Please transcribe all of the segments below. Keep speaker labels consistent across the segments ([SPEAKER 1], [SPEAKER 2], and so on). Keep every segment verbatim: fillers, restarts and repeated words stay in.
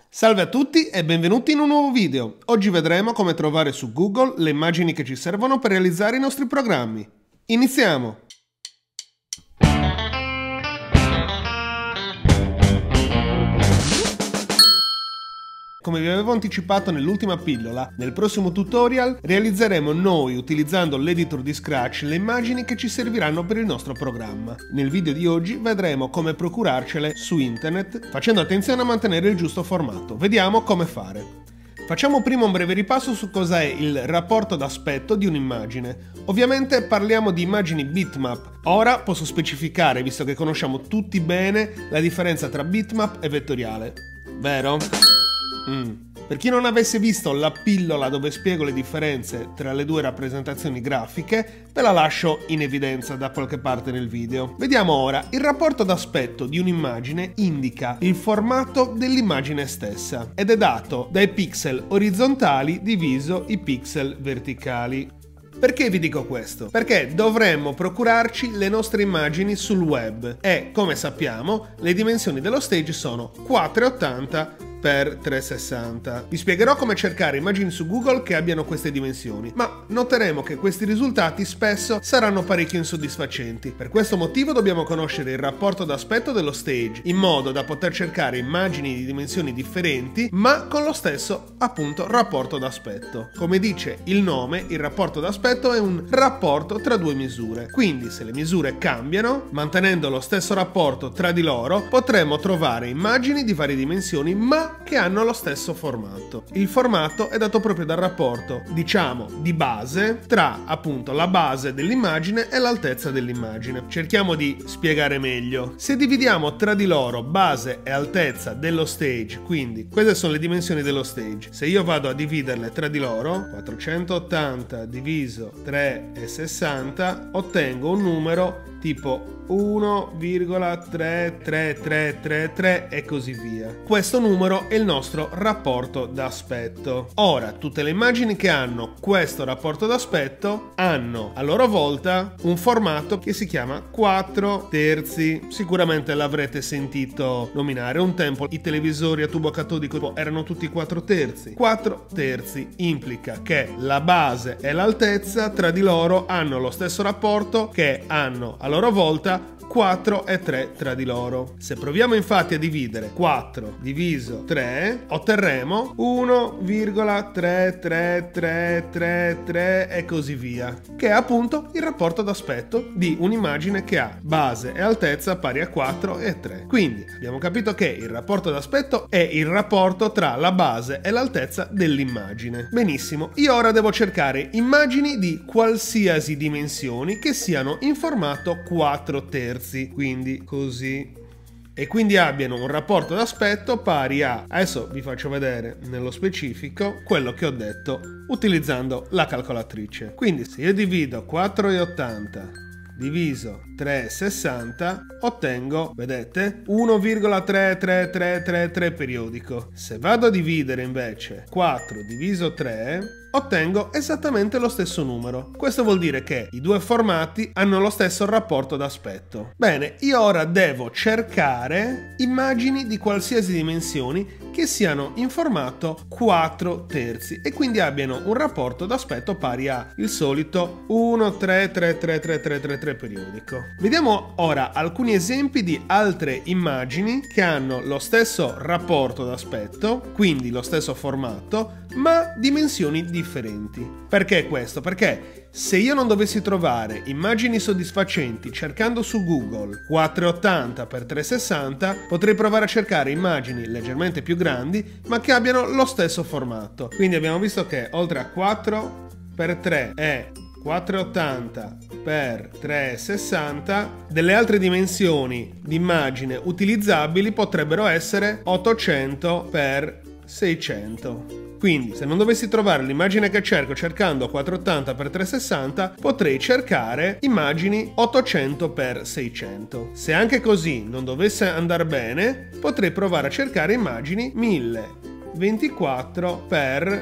[SPEAKER 1] Salve a tutti e benvenuti in un nuovo video. Oggi vedremo come trovare su Google le immagini che ci servono per realizzare i nostri programmi. Iniziamo! Come vi avevo anticipato nell'ultima pillola, nel prossimo tutorial realizzeremo noi, utilizzando l'editor di Scratch, le immagini che ci serviranno per il nostro programma. Nel video di oggi vedremo come procurarcele su internet, facendo attenzione a mantenere il giusto formato. Vediamo come fare. Facciamo prima un breve ripasso su cosa è il rapporto d'aspetto di un'immagine. Ovviamente parliamo di immagini bitmap. Ora posso specificare, visto che conosciamo tutti bene, la differenza tra bitmap e vettoriale. Vero? Mm. Per chi non avesse visto la pillola dove spiego le differenze tra le due rappresentazioni grafiche, ve la lascio in evidenza da qualche parte nel video. Vediamo ora. Il rapporto d'aspetto di un'immagine indica il formato dell'immagine stessa ed è dato dai pixel orizzontali diviso i pixel verticali. Perché vi dico questo? Perché dovremmo procurarci le nostre immagini sul web e, come sappiamo, le dimensioni dello stage sono quattrocentottanta per trecentosessanta. Vi spiegherò come cercare immagini su Google che abbiano queste dimensioni, ma noteremo che questi risultati spesso saranno parecchio insoddisfacenti. Per questo motivo dobbiamo conoscere il rapporto d'aspetto dello stage, in modo da poter cercare immagini di dimensioni differenti, ma con lo stesso, appunto, rapporto d'aspetto. Come dice il nome, il rapporto d'aspetto è un rapporto tra due misure. Quindi, se le misure cambiano, mantenendo lo stesso rapporto tra di loro, potremo trovare immagini di varie dimensioni, ma che hanno lo stesso formato. Il formato è dato proprio dal rapporto, diciamo, di base tra appunto la base dell'immagine e l'altezza dell'immagine. Cerchiamo di spiegare meglio. Se dividiamo tra di loro base e altezza dello stage, quindi queste sono le dimensioni dello stage, se io vado a dividerle tra di loro, quattrocentottanta diviso trecentosessanta, ottengo un numero tipo uno virgola tre tre tre tre tre e così via. Questo numero è il nostro rapporto d'aspetto. Ora, tutte le immagini che hanno questo rapporto d'aspetto hanno a loro volta un formato che si chiama quattro terzi. Sicuramente l'avrete sentito nominare. Un tempo i televisori a tubo catodico erano tutti quattro terzi. quattro terzi implica che la base e l'altezza tra di loro hanno lo stesso rapporto, che hanno a loro volta quattro e tre tra di loro. Se proviamo infatti a dividere quattro diviso tre, otterremo uno virgola tre tre tre tre tre e così via, che è appunto il rapporto d'aspetto di un'immagine che ha base e altezza pari a quattro e tre. Quindi abbiamo capito che il rapporto d'aspetto è il rapporto tra la base e l'altezza dell'immagine. Benissimo, io ora devo cercare immagini di qualsiasi dimensioni che siano in formato quattro terzi. Quindi così, e quindi abbiano un rapporto d'aspetto pari a, adesso vi faccio vedere nello specifico quello che ho detto utilizzando la calcolatrice. Quindi se io divido quattrocentottanta diviso trecentosessanta, ottengo, vedete, uno virgola tre tre tre tre tre periodico. Se vado a dividere invece quattro diviso tre, ottengo esattamente lo stesso numero. Questo vuol dire che i due formati hanno lo stesso rapporto d'aspetto. Bene, io ora devo cercare immagini di qualsiasi dimensioni che siano in formato quattro terzi e quindi abbiano un rapporto d'aspetto pari a il solito uno tre tre tre tre tre tre tre periodico. Vediamo ora alcuni esempi di altre immagini che hanno lo stesso rapporto d'aspetto, quindi lo stesso formato, ma dimensioni differenti. Perché questo? Perché se io non dovessi trovare immagini soddisfacenti cercando su Google quattrocentottanta per trecentosessanta, potrei provare a cercare immagini leggermente più grandi ma che abbiano lo stesso formato. Quindi abbiamo visto che oltre a quattro per tre e quattrocentottanta per trecentosessanta, delle altre dimensioni di immagine utilizzabili potrebbero essere ottocento per seicento. Quindi, se non dovessi trovare l'immagine che cerco cercando quattrocentottanta per trecentosessanta, potrei cercare immagini ottocento per seicento. Se anche così non dovesse andare bene, potrei provare a cercare immagini mille ventiquattro per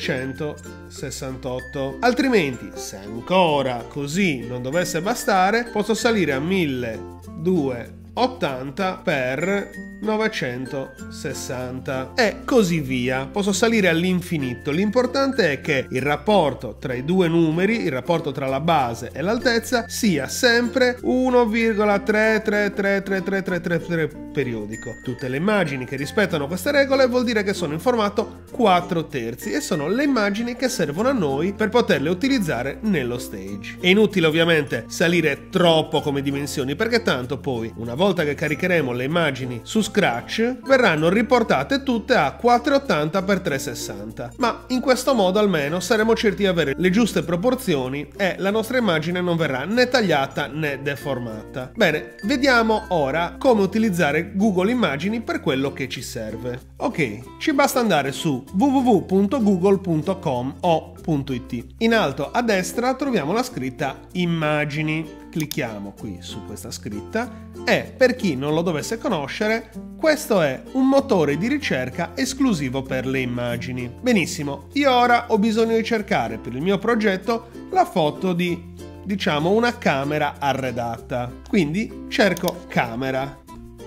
[SPEAKER 1] settecentosessantotto. Altrimenti, se ancora così non dovesse bastare, posso salire a milleduecentotto ottanta per novecentosessanta e così via. Posso salire all'infinito. L'importante è che il rapporto tra i due numeri, il rapporto tra la base e l'altezza, sia sempre uno virgola tre tre tre tre tre tre tre tre periodico. Tutte le immagini che rispettano queste regole vuol dire che sono in formato quattro terzi e sono le immagini che servono a noi per poterle utilizzare nello stage. È inutile ovviamente salire troppo come dimensioni, perché tanto poi, una volta che caricheremo le immagini su Scratch, verranno riportate tutte a quattrocentottanta per trecentosessanta, ma in questo modo almeno saremo certi di avere le giuste proporzioni e la nostra immagine non verrà né tagliata né deformata. Bene, vediamo ora come utilizzare Google Immagini per quello che ci serve. Ok, ci basta andare su w w w punto google punto com o punto i t. In alto a destra troviamo la scritta Immagini. Clicchiamo qui su questa scritta e, per chi non lo dovesse conoscere, questo è un motore di ricerca esclusivo per le immagini. Benissimo, io ora ho bisogno di cercare per il mio progetto la foto di, diciamo, una camera arredata. Quindi cerco camera.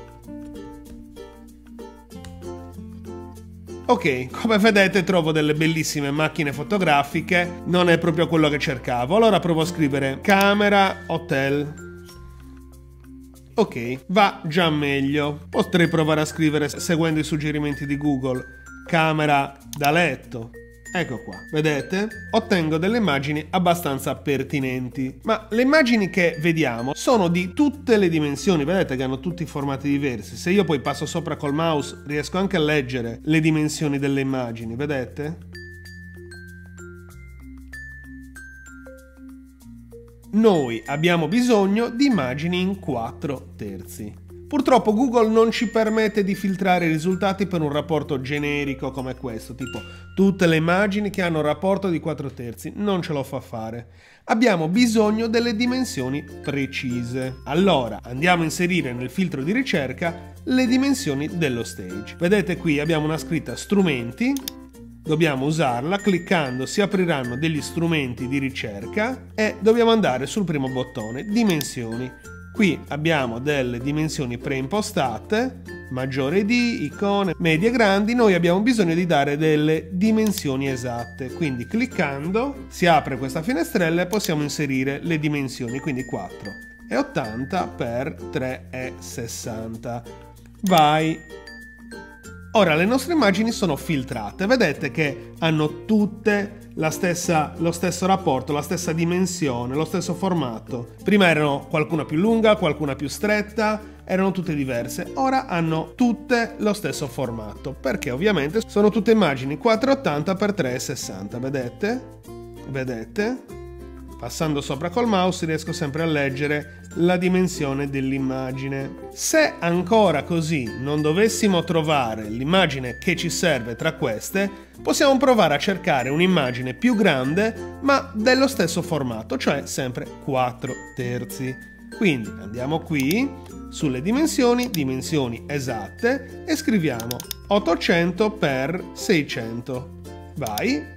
[SPEAKER 1] Ok, come vedete trovo delle bellissime macchine fotografiche, non è proprio quello che cercavo, allora provo a scrivere camera hotel. Ok, va già meglio. Potrei provare a scrivere, seguendo i suggerimenti di Google, camera da letto. Ecco qua, vedete? Ottengo delle immagini abbastanza pertinenti, ma le immagini che vediamo sono di tutte le dimensioni, vedete che hanno tutti formati diversi. Se io poi passo sopra col mouse riesco anche a leggere le dimensioni delle immagini, vedete? Noi abbiamo bisogno di immagini in quattro terzi. Purtroppo Google non ci permette di filtrare i risultati per un rapporto generico come questo, tipo tutte le immagini che hanno un rapporto di quattro terzi, non ce lo fa fare. Abbiamo bisogno delle dimensioni precise. Allora andiamo a inserire nel filtro di ricerca le dimensioni dello stage. Vedete qui abbiamo una scritta strumenti, dobbiamo usarla, cliccando si apriranno degli strumenti di ricerca e dobbiamo andare sul primo bottone, dimensioni. Qui abbiamo delle dimensioni preimpostate, maggiore di, icone, medie, grandi. Noi abbiamo bisogno di dare delle dimensioni esatte, quindi cliccando si apre questa finestrella e possiamo inserire le dimensioni, quindi quattro e ottanta per tre e sessanta. Vai! Ora le nostre immagini sono filtrate, vedete che hanno tutte la stessa, lo stesso rapporto, la stessa dimensione, lo stesso formato. Prima erano qualcuna più lunga, qualcuna più stretta, erano tutte diverse. Ora hanno tutte lo stesso formato, perché ovviamente sono tutte immagini quattrocentottanta per tre e sessanta, vedete? Vedete? Passando sopra col mouse riesco sempre a leggere la dimensione dell'immagine. Se ancora così non dovessimo trovare l'immagine che ci serve tra queste, possiamo provare a cercare un'immagine più grande ma dello stesso formato, cioè sempre quattro terzi. Quindi andiamo qui sulle dimensioni, dimensioni esatte e scriviamo ottocento per seicento. Vai!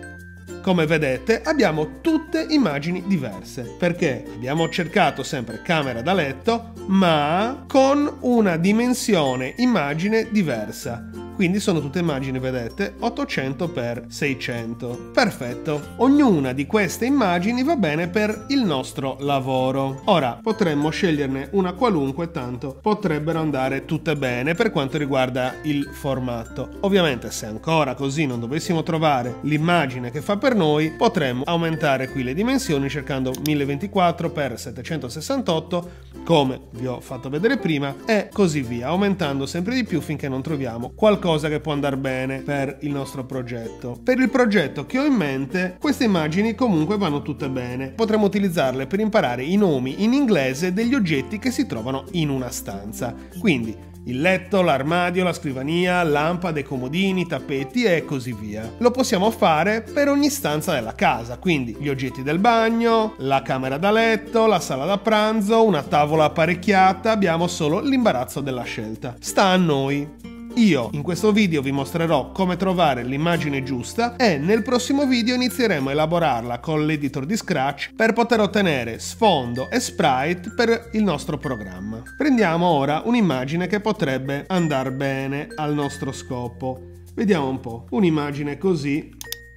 [SPEAKER 1] Come vedete abbiamo tutte immagini diverse, perché abbiamo cercato sempre camera da letto, ma con una dimensione immagine diversa. Quindi sono tutte immagini, vedete, ottocento per seicento. Perfetto. Ognuna di queste immagini va bene per il nostro lavoro. Ora potremmo sceglierne una qualunque, tanto potrebbero andare tutte bene per quanto riguarda il formato. Ovviamente se ancora così non dovessimo trovare l'immagine che fa per noi, potremmo aumentare qui le dimensioni cercando mille ventiquattro per settecentosessantotto, come vi ho fatto vedere prima, e così via, aumentando sempre di più finché non troviamo qualcosa che può andare bene per il nostro progetto. Per il progetto che ho in mente, queste immagini comunque vanno tutte bene. Potremmo utilizzarle per imparare i nomi in inglese degli oggetti che si trovano in una stanza. Quindi il letto, l'armadio, la scrivania, lampade, comodini, tappeti e così via. Lo possiamo fare per ogni stanza della casa, quindi gli oggetti del bagno, la camera da letto, la sala da pranzo, una tavola apparecchiata, abbiamo solo l'imbarazzo della scelta. Sta a noi. Io in questo video vi mostrerò come trovare l'immagine giusta e nel prossimo video inizieremo a elaborarla con l'editor di Scratch per poter ottenere sfondo e sprite per il nostro programma. Prendiamo ora un'immagine che potrebbe andare bene al nostro scopo. Vediamo un po', un'immagine così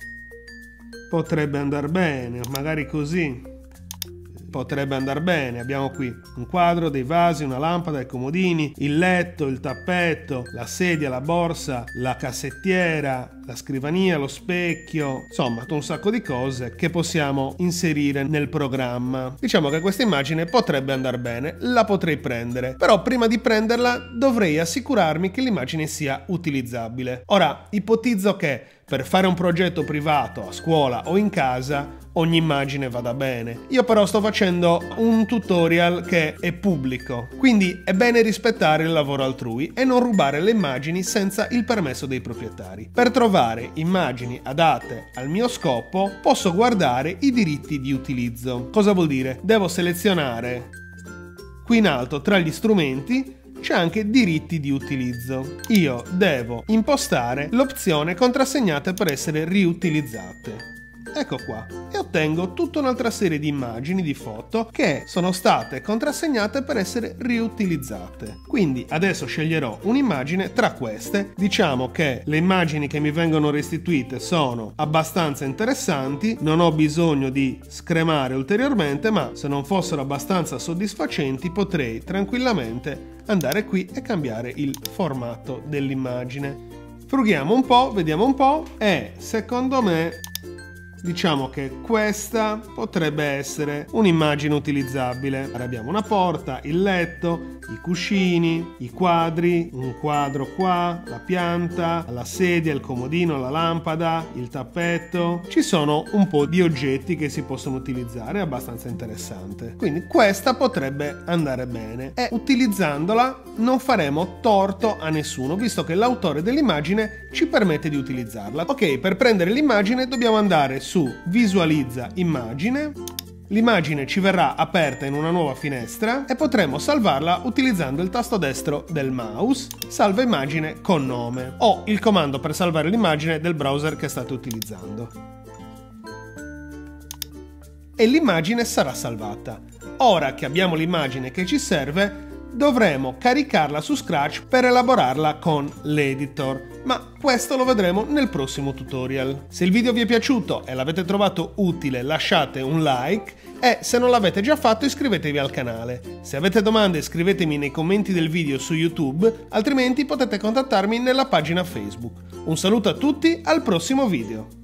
[SPEAKER 1] potrebbe andare bene, magari così potrebbe andare bene. Abbiamo qui un quadro, dei vasi, una lampada, i comodini, il letto, il tappetto, la sedia, la borsa, la cassettiera, la scrivania, lo specchio, insomma un sacco di cose che possiamo inserire nel programma. Diciamo che questa immagine potrebbe andare bene, la potrei prendere, però prima di prenderla dovrei assicurarmi che l'immagine sia utilizzabile. Ora, ipotizzo che per fare un progetto privato a scuola o in casa ogni immagine vada bene. Io però sto facendo un tutorial che è pubblico, quindi è bene rispettare il lavoro altrui e non rubare le immagini senza il permesso dei proprietari. Per trovare immagini adatte al mio scopo posso guardare i diritti di utilizzo. Cosa vuol dire? Devo selezionare qui in alto tra gli strumenti. C'è anche diritti di utilizzo. Io devo impostare l'opzione contrassegnate per essere riutilizzate. Ecco qua, e ottengo tutta un'altra serie di immagini, di foto che sono state contrassegnate per essere riutilizzate. Quindi adesso sceglierò un'immagine tra queste. Diciamo che le immagini che mi vengono restituite sono abbastanza interessanti, non ho bisogno di scremare ulteriormente, ma se non fossero abbastanza soddisfacenti potrei tranquillamente andare qui e cambiare il formato dell'immagine. Frughiamo un po', vediamo un po', e secondo me diciamo che questa potrebbe essere un'immagine utilizzabile. Abbiamo una porta, il letto, i cuscini, i quadri, un quadro qua, la pianta, la sedia, il comodino, la lampada, il tappetto. Ci sono un po' di oggetti che si possono utilizzare, è abbastanza interessante. Quindi questa potrebbe andare bene e utilizzandola non faremo torto a nessuno, visto che l'autore dell'immagine ci permette di utilizzarla. Ok, per prendere l'immagine dobbiamo andare su su visualizza immagine, l'immagine ci verrà aperta in una nuova finestra e potremo salvarla utilizzando il tasto destro del mouse, salva immagine con nome, o il comando per salvare l'immagine del browser che state utilizzando. E l'immagine sarà salvata. Ora che abbiamo l'immagine che ci serve, dovremo caricarla su Scratch per elaborarla con l'editor, ma questo lo vedremo nel prossimo tutorial. Se il video vi è piaciuto e l'avete trovato utile lasciate un like e se non l'avete già fatto iscrivetevi al canale. Se avete domande scrivetemi nei commenti del video su YouTube, altrimenti potete contattarmi nella pagina Facebook. Un saluto a tutti, al prossimo video!